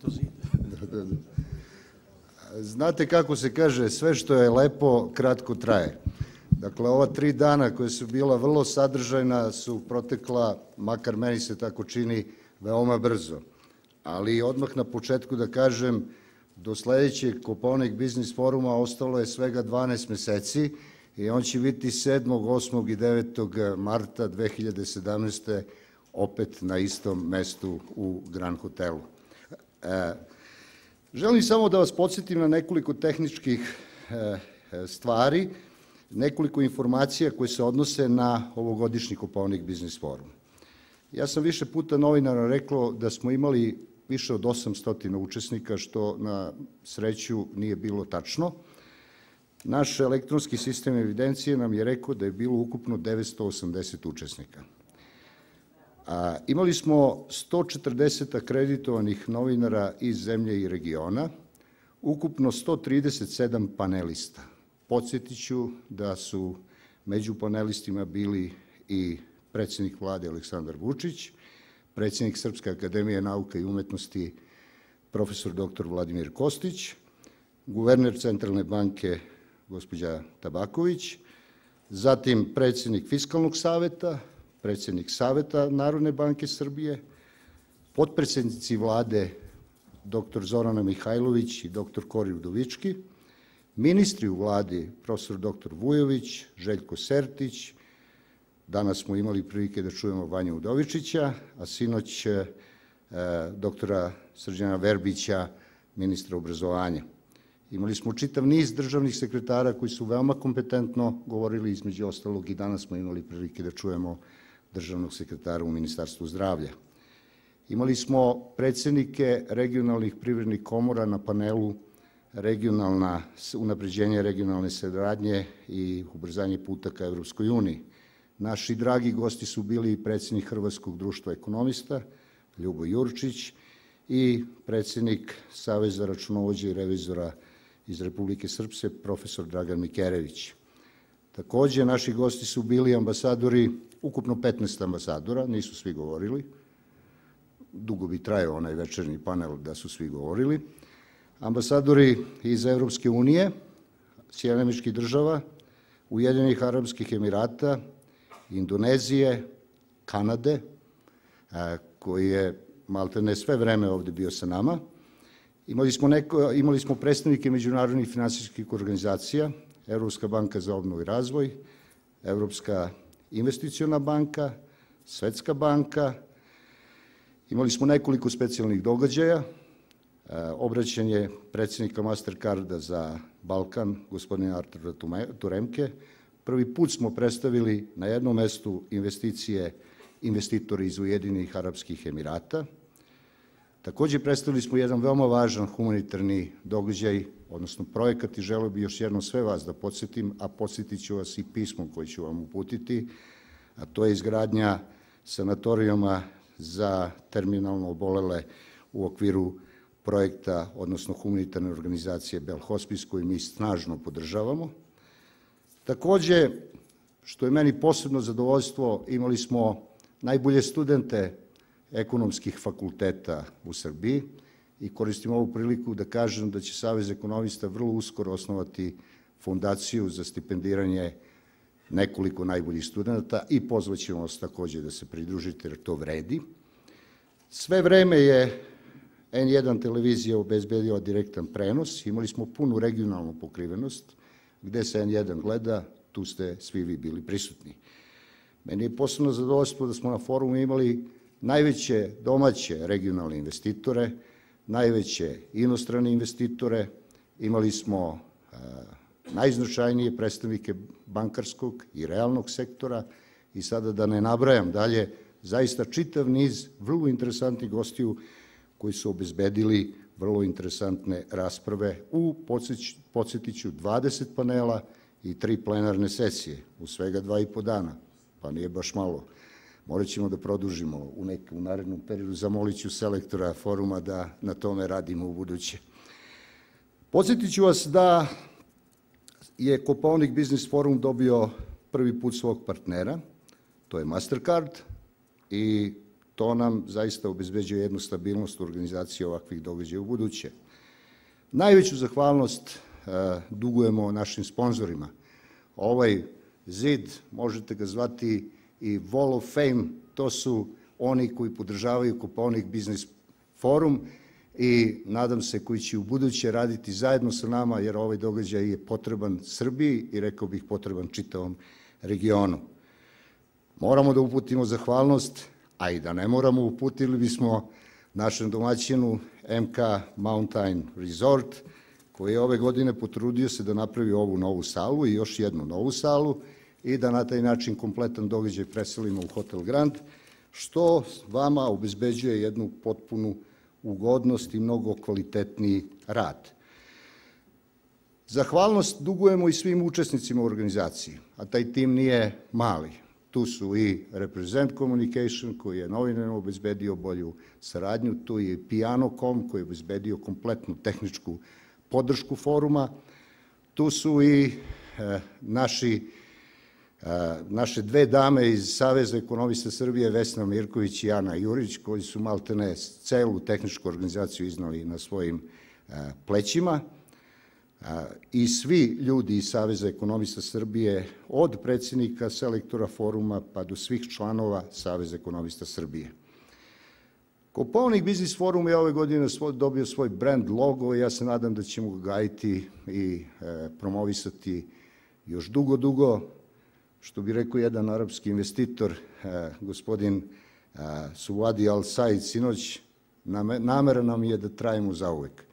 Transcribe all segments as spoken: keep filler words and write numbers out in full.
to zide. Znate kako se kaže, sve što je lepo, kratko traje. Dakle, ova tri dana koja su bila vrlo sadržajna su protekla, makar meni se tako čini, veoma brzo. Ali odmah na početku da kažem, do sledećeg Kopaonik biznis foruma ostalo je svega dvanaest meseci i on će biti sedmog, osmog i devetog marta dve hiljade sedamnaeste. opet na istom mestu u Grand hotelu. E, želim samo da vas podsjetim na nekoliko tehničkih e, stvari, nekoliko informacija koje se odnose na ovogodišnji Kopaonik biznis forum. Ja sam više puta novinara rekao da smo imali više od osamsto učesnika, što na sreću nije bilo tačno. Naš elektronski sistem evidencije nam je rekao da je bilo ukupno devetsto osamdeset učesnika. A, imali smo sto četrdeset akreditovanih novinara iz zemlje i regiona, ukupno sto trideset sedam panelista. Podsjetiću da su među panelistima bili i predsjednik vlade Aleksandar Vučić, predsjednik Srpske akademije nauka i umetnosti profesor doktor Vladimir Kostić, guverner Centralne banke gospođa Tabaković, zatim predsjednik Fiskalnog saveta, predsjednik Saveta Narodne banke Srbije, potpredsjednici vlade doktor Zorana Mihajlović i doktor Kori Udovički, ministri u vladi profesor doktor Vujović, Željko Sertić, danas smo imali prilike da čujemo Vanju Udovičića, a sinoć e, doktora Srđana Verbića, ministra obrazovanja. Imali smo čitav niz državnih sekretara koji su veoma kompetentno govorili, između ostalog i danas smo imali prilike da čujemo državnog sekretara u Ministarstvu zdravlja. Imali smo predsjednike regionalnih privrednih komora na panelu regionalna, unapređenje regionalne saradnje i ubrzanje puta ka Evropskoj uniji. Naši dragi gosti su bili predsjednik Hrvatskog društva ekonomista, Ljubo Jurčić, i predsjednik Saveza računovođa i revizora iz Republike Srpske, profesor Dragan Mikerević. Takođe, naši gosti su bili ambasadori, ukupno petnaest ambasadora, nisu svi govorili, dugo bi trajao onaj večernji panel da su svi govorili, ambasadori iz Evropske unije, Sjedinjenih Američkih Država, Ujedinjenih Arapskih Emirata, Indonezije, Kanade, koji je maltene sve vreme ovde bio sa nama. Imali smo, neko, imali smo predstavnike međunarodnih finansijskih organizacija, Evropska banka za obnovu i razvoj, Evropska investiciona banka, Svetska banka. Imali smo nekoliko specijalnih događaja, obraćanje predsjednika Mastercarda za Balkan, gospodina Artura Turemke. Prvi put smo predstavili na jednom mestu investicije investitori iz Ujedinjenih Arapskih Emirata. Takođe predstavili smo jedan veoma važan humanitarni događaj, odnosno projekat, i želeo bi još jednom sve vas da podsjetim, a podsjetit ću vas i pismom koje ću vam uputiti, a to je izgradnja sanatorijuma za terminalno obolele u okviru projekta, odnosno humanitarne organizacije Bell Hospice, koju mi snažno podržavamo. Takođe, što je meni posebno zadovoljstvo, imali smo najbolje studente ekonomskih fakulteta u Srbiji i koristim ovu priliku da kažem da će Savez ekonomista vrlo uskoro osnovati fondaciju za stipendiranje nekoliko najboljih studenta i pozvaćemo vas takođe da se pridružite, jer to vredi. Sve vreme je N jedan televizija obezbedila direktan prenos, imali smo punu regionalnu pokrivenost, gde se N jedan gleda, tu ste svi vi bili prisutni. Meni je posebno zadovoljstvo da smo na forumu imali najveće domaće regionalne investitore, najveće inostrane investitore, imali smo a, najznačajnije predstavnike bankarskog i realnog sektora i sada da ne nabrajam dalje, zaista čitav niz vrlo interesantnih gostiju koji su obezbedili vrlo interesantne rasprave u, podsjetiću, dvadeset panela i tri plenarne sesije u svega dva i po dana, pa nije baš malo. Morat ćemo da produžimo u nekom narednom periodu, zamolit ću selektora foruma da na tome radimo u buduće. Podsjetit ću vas da je Kopaonik biznis forum dobio prvi put svog partnera, to je Mastercard, i To nam zaista obezbeđuje jednu stabilnost u organizaciji ovakvih događaja u buduće. Najveću zahvalnost dugujemo našim sponzorima. Ovaj zid, možete ga zvati i Wall of Fame, to su oni koji podržavaju Kopaonik Biznis Forum i nadam se koji će u buduće raditi zajedno sa nama, jer ovaj događaj je potreban Srbiji i rekao bih potreban čitavom regionu. Moramo da uputimo zahvalnost, a i da ne moramo, uputili bismo našem domaćinu M K Mountain Resort, koji je ove godine potrudio se da napravi ovu novu salu i još jednu novu salu i da na taj način kompletan događaj preselimo u Hotel Grand, što vama obezbeđuje jednu potpunu ugodnost i mnogo kvalitetniji rad. Zahvalnost dugujemo i svim učesnicima u organizaciji, a taj tim nije mali. Tu su i Represent Communication, koji je novinarima obezbedio bolju saradnju, tu je i Piano dot com, koji je obezbedio kompletnu tehničku podršku foruma, tu su i naši, naše dve dame iz Saveza ekonomista Srbije, Vesna Mirković i Ana Jurić, koji su maltene celu tehničku organizaciju iznali na svojim plećima, i svi ljudi iz Saveza ekonomista Srbije, od predsjednika selektora foruma pa do svih članova Saveza ekonomista Srbije. Kopaonik Biznis Forum je ove godine dobio svoj brand logo i ja se nadam da ćemo ga gajiti i promovisati još dugo, dugo. Što bi rekao jedan arapski investitor, gospodin Suvadi Al Said sinoć, namera nam je da trajemo zauvek.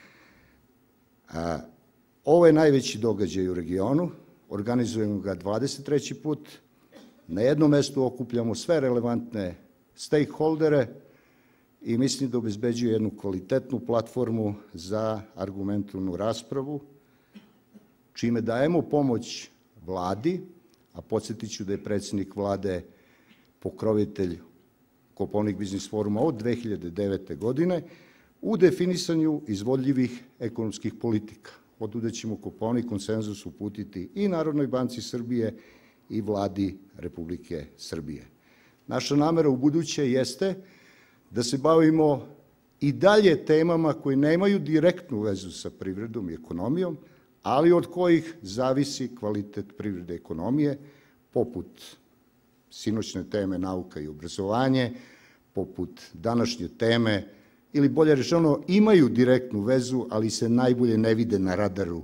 Ovo je najveći događaj u regionu, organizujemo ga dvadeset treći put, na jednom mestu okupljamo sve relevantne stakeholdere i mislim da obezbeđuje jednu kvalitetnu platformu za argumentovnu raspravu, čime dajemo pomoć vladi, a podsjetit ću da je predsjednik vlade pokrovitelj Kopaonik Biznis Foruma od dve hiljade devete. godine, u definisanju izvodljivih ekonomskih politika. Oduda ćemo Kopaonik konsenzus uputiti i Narodnoj banci Srbije i vladi Republike Srbije. Naša namera u buduće jeste da se bavimo i dalje temama koje nemaju direktnu vezu sa privredom i ekonomijom, ali od kojih zavisi kvalitet privrede i ekonomije, poput sinoćne teme nauka i obrazovanje, poput današnje teme, ili bolje rečeno, imaju direktnu vezu, ali se najbolje ne vide na radaru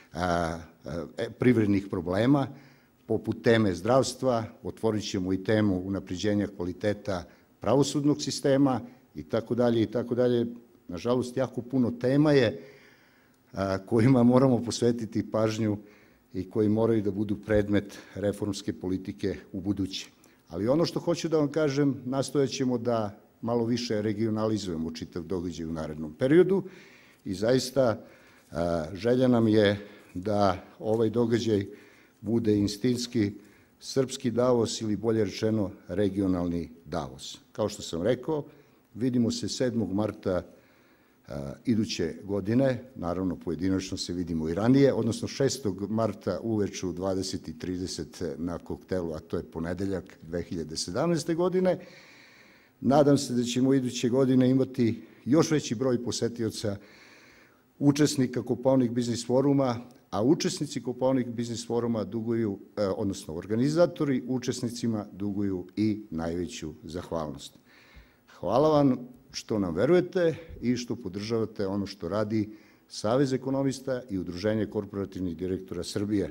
privrednih problema, poput teme zdravstva, otvorit ćemo i temu unapređenja kvaliteta pravosudnog sistema i tako dalje i tako dalje. Nažalost, jako puno tema je kojima moramo posvetiti pažnju i koji moraju da budu predmet reformske politike u buduće. Ali ono što hoću da vam kažem, nastojat ćemo da malo više regionalizujemo čitav događaj u narednom periodu i zaista želja nam je da ovaj događaj bude istinski srpski Davos ili bolje rečeno regionalni Davos. Kao što sam rekao, vidimo se sedmog marta iduće godine, naravno pojedinačno se vidimo i ranije, odnosno šestog marta uveče u dvadeset i trideset na koktelu, a to je ponedeljak dve hiljade sedamnaeste. godine. Nadam se da ćemo iduće godine imati još veći broj posetioca učesnika Kopaonik Biznis Foruma, a učesnici Kopaonik Biznis Foruma duguju, odnosno organizatori učesnicima duguju i najveću zahvalnost. Hvala vam što nam verujete i što podržavate ono što radi Savez ekonomista i Udruženje korporativnih direktora Srbije.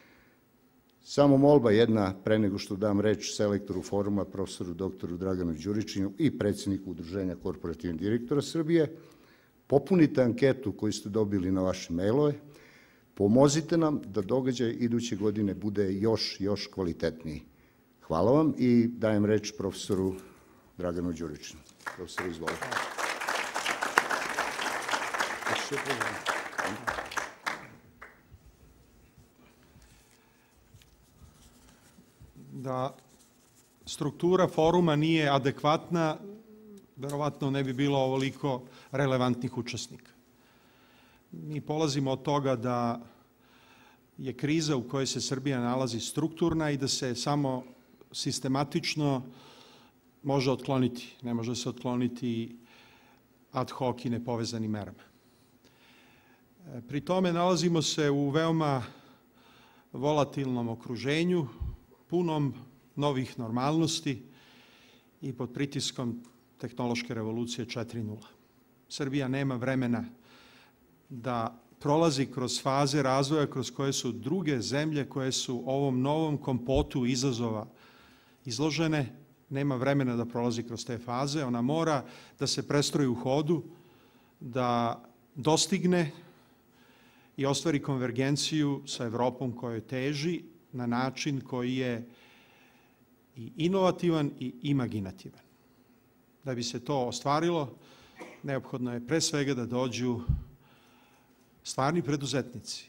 Samo molba jedna, pre nego što dam reč selektoru foruma, profesoru doktoru Draganu Đuričinu i predsjedniku Udruženja korporativnih direktora Srbije, popunite anketu koju ste dobili na vaše mailove, pomozite nam da događaj iduće godine bude još, još kvalitetniji. Hvala vam i dajem reč profesoru Draganu Đuričinu. Profesor, izvolite. Da struktura foruma nije adekvatna, verovatno ne bi bilo ovoliko relevantnih učesnika. Mi polazimo od toga da je kriza u kojoj se Srbija nalazi strukturna i da se samo sistematično može otkloniti, ne može se otkloniti ad hoc i nepovezanim merama. Pri tome nalazimo se u veoma volatilnom okruženju, punom novih normalnosti i pod pritiskom tehnološke revolucije četiri nula. Srbija nema vremena da prolazi kroz faze razvoja kroz koje su druge zemlje koje su ovom novom kompotu izazova izložene, nema vremena da prolazi kroz te faze. Ona mora da se prestroji u hodu, da dostigne i ostvari konvergenciju sa Evropom kojoj teži na način koji je i inovativan i imaginativan. Da bi se to ostvarilo, neophodno je pre svega da dođu stvarni preduzetnici.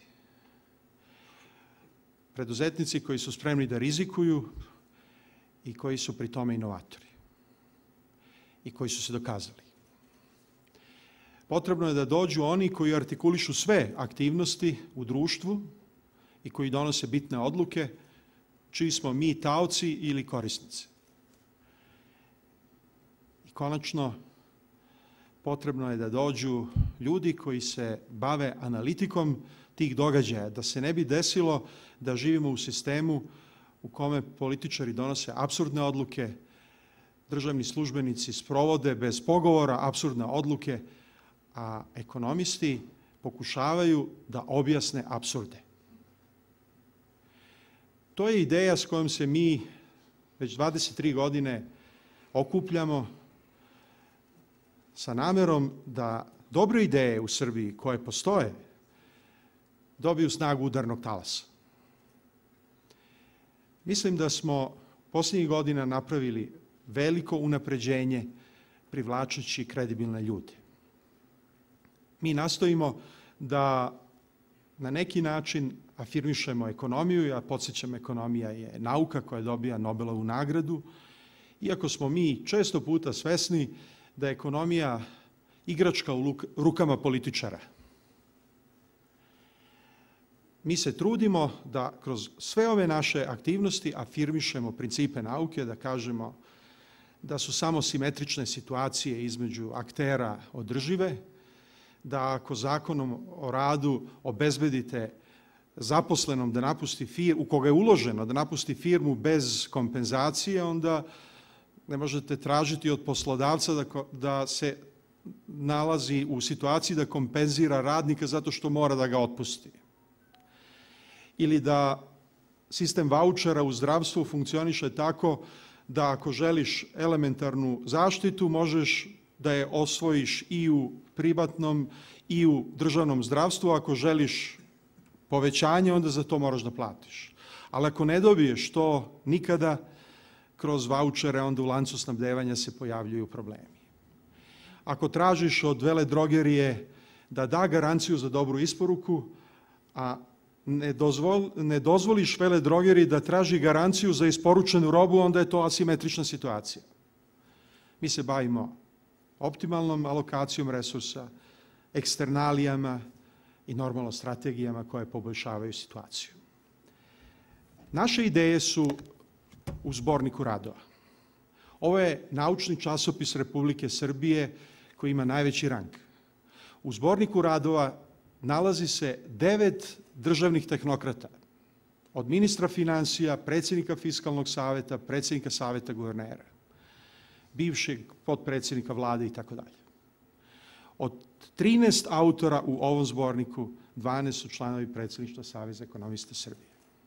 Preduzetnici koji su spremni da rizikuju i koji su pri tome inovatori i koji su se dokazali. Potrebno je da dođu oni koji artikulišu sve aktivnosti u društvu i koji donose bitne odluke, čiji smo mi taoci ili korisnici. I konačno, potrebno je da dođu ljudi koji se bave analitikom tih događaja, da se ne bi desilo da živimo u sistemu u kome političari donose apsurdne odluke, državni službenici sprovode bez pogovora apsurdne odluke, a ekonomisti pokušavaju da objasne apsurde. To je ideja s kojom se mi već dvadeset tri godine okupljamo sa namerom da dobre ideje u Srbiji koje postoje dobiju snagu udarnog talasa. Mislim da smo posljednjih godina napravili veliko unapređenje privlačeći kredibilne ljude. Mi nastojimo da na neki način afirmišemo ekonomiju, ja podsjećam, ekonomija je nauka koja dobija Nobelovu nagradu, iako smo mi često puta svesni da je ekonomija igračka u rukama političara. Mi se trudimo da kroz sve ove naše aktivnosti afirmišemo principe nauke, da kažemo da su samo simetrične situacije između aktera održive, da ako zakonom o radu obezbedite zaposlenom da napusti firmu, u koga je uloženo da napusti firmu bez kompenzacije, onda ne možete tražiti od poslodavca da, da se nalazi u situaciji da kompenzira radnika zato što mora da ga otpusti. Ili da sistem vaučera u zdravstvu funkcioniše tako da ako želiš elementarnu zaštitu, možeš da je osvojiš i u privatnom i u državnom zdravstvu. Ako želiš povećanje, onda za to moraš da platiš. Ali ako ne dobiješ to nikada, kroz vaučere, onda u lancu snabdevanja se pojavljuju problemi. Ako tražiš od veledrogerije da da garanciju za dobru isporuku, a ne, dozvol, ne dozvoliš veledrogeriji da traži garanciju za isporučenu robu, onda je to asimetrična situacija. Mi se bavimo optimalnom alokacijom resursa, eksternalijama i normalno strategijama koje poboljšavaju situaciju. Naše ideje su u zborniku radova. Ovo je naučni časopis Republike Srbije koji ima najveći rang. U zborniku radova nalazi se devet državnih tehnokrata, od ministra finansija, predsjednika Fiskalnog saveta, predsjednika Saveta guvernera, bivšeg potpredsjednika vlade i tako dalje. Od trinaest autora u ovom zborniku, dvanaest su članovi predsjedništva Saveza ekonomista Srbije.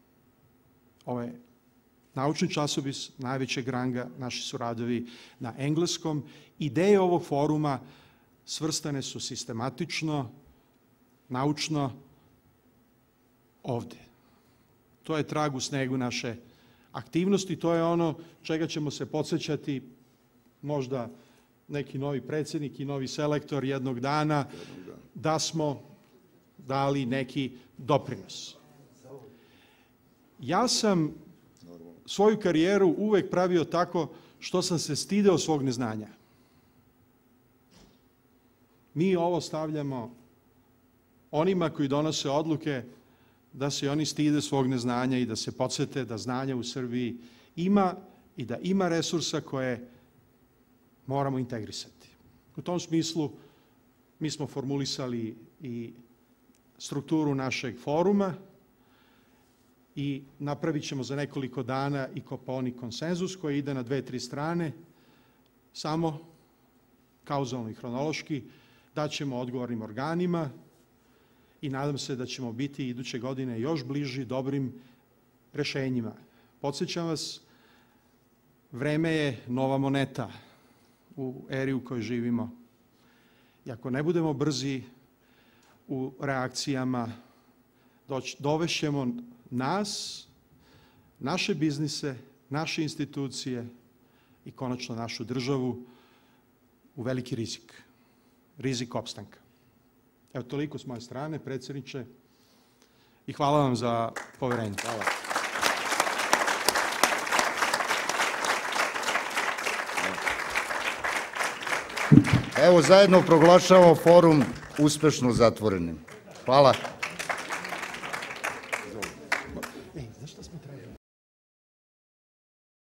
Ovo je naučni časopis najvećeg ranga, naši su radovi na engleskom. Ideje ovog foruma svrstane su sistematično, naučno ovde. To je trag u snegu naše aktivnosti, to je ono čega ćemo se podsjećati možda neki novi predsjednik i novi selektor jednog dana, da smo dali neki doprinos. Ja sam svoju karijeru uvek pravio tako što sam se stideo svog neznanja. Mi ovo stavljamo onima koji donose odluke da se oni stide svog neznanja i da se podsjete da znanja u Srbiji ima i da ima resursa koje moramo integrisati. U tom smislu mi smo formulisali i strukturu našeg foruma i napravit ćemo za nekoliko dana i Kopaonik konsenzus koji ide na dve, tri strane, samo kauzalno i hronološki, daćemo odgovornim organima i nadam se da ćemo biti iduće godine još bliži dobrim rešenjima. Podsjećam vas, vreme je nova moneta u eri u kojoj živimo. I ako ne budemo brzi u reakcijama, dovešćemo nas, naše biznise, naše institucije i konačno našu državu u veliki rizik. Rizik opstanka. Evo, toliko s moje strane, predsjedniče, i hvala vam za poverenje. Hvala. Evo, zajedno proglašavamo forum uspešno zatvorenim. Hvala.